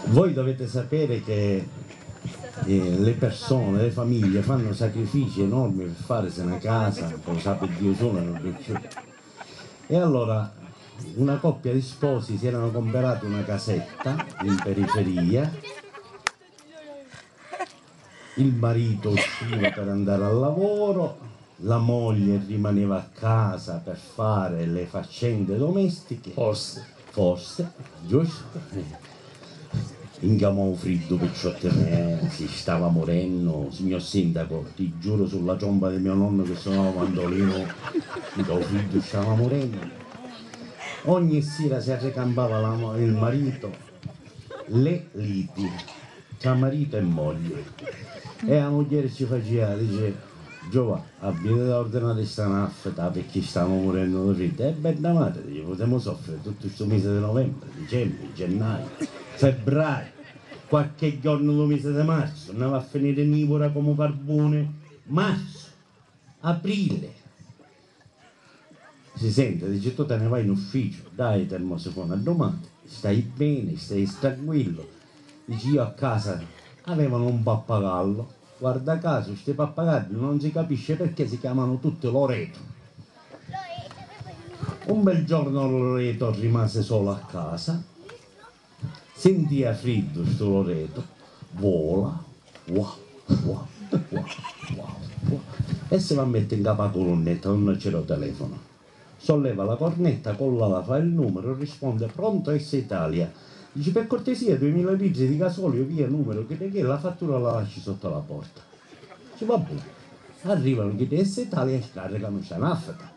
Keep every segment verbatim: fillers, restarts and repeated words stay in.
Voi dovete sapere che eh, le persone, le famiglie fanno sacrifici enormi per farsi una casa, lo sa per Dio solo, non per più. E allora una coppia di sposi si erano comprati una casetta in periferia, il marito usciva per andare al lavoro, la moglie rimaneva a casa per fare le faccende domestiche, Forse. forse, giusto? Incamò freddo picciotte me, si stava morendo, signor sindaco, ti giuro sulla tomba di mio nonno che suonava mandolino, incamò freddo, stava morendo. Ogni sera si arrecambava la, il marito, le liti, tra marito e moglie. E la moglie ci faceva, dice, Giova, abbiate da ordinare sta naffeta perché stiamo morendo di freddo. E bella madre, dice, potremmo soffrire tutto questo mese di novembre, dicembre, gennaio, febbraio, qualche giorno del mese di marzo, andava a finire nivora come carbone, marzo, aprile. Si sente, dice, tu te ne vai in ufficio, dai il termosifone a domani, stai bene, stai tranquillo. Dice, io a casa avevano un pappagallo, guarda caso, questi pappagalli non si capisce perché si chiamano tutti Loreto. Un bel giorno Loreto rimase solo a casa, sentia freddo sto Loreto, vola, wow, wow, wow, wow, wow, e si va a mettere in capo la colonnetta, non c'era il telefono. Solleva la cornetta, collava, fa il numero, risponde pronto S Italia. Dice per cortesia duemila litri di gasolio via numero che perché la fattura la lasci sotto la porta. Dice va bene. Arrivano che S Italia e scaricano sta naffeta.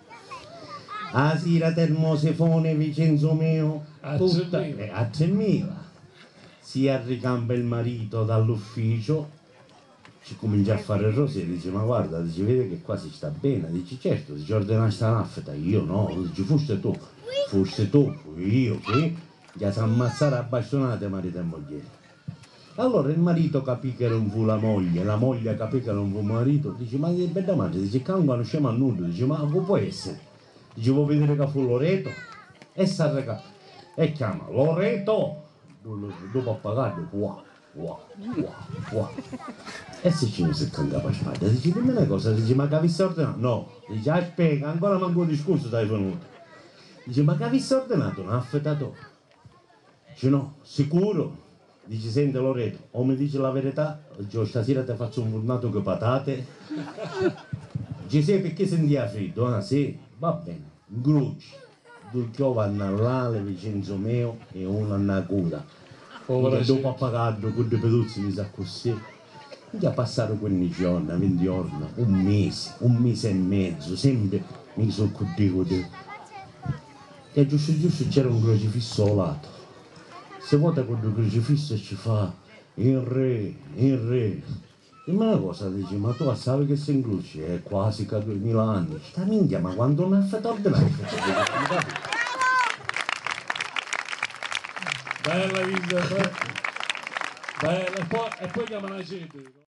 A sera termosifone Vincenzo mio, tutta eh, a tremila. Si arricamba il marito dall'ufficio, ci comincia a fare il rosé, dice ma guarda, dice vede che qua si sta bene, dice certo, dice ordina sta naffeta, io no, dice fosse tu, fosse tu, fui io che già si ammazzare a bastonate marito e moglie. Allora il marito capì che non fu la moglie, la moglie capì che non fu il marito, dice ma che bella madre, dice canqua non scema a nulla, dice ma come può essere? Dice vuoi vedere che fu Loreto? E s'arreca e chiama Loreto, dopo appagato, wow, wow, wow, wow. E se ci si cangava a spalla, dice dimmi una cosa, dice ma che avessi ordinato? No, dice aspetta, ancora manco un discorso stai venuto. Dice ma che avessi ordinato un affettatore? Dice no, sicuro? Dice senti Loreto, o mi dice la verità, dice stasera ti faccio un fornato con patate. Dice sì perché sentia freddo? Ah sì, va bene, grucci, due vanno all'ale, Vincenzo mio e uno a cura. E dopo appagato con due peduzzi mi sa così. Già passato quindici giorni, venti giorni, un mese, un mese e mezzo, sempre mi sono così. E giusto giusto c'era un crocifisso al lato. Se vuota con il crocifisso ci fa il re, il re. Dimmi una cosa, dici, ma tu sai che sei in croce? È quasi che duemila anni. Sta minchia, ma quando non ha fatto ordinare? Bella Isa, bella, e poi, e poi chiama la gente.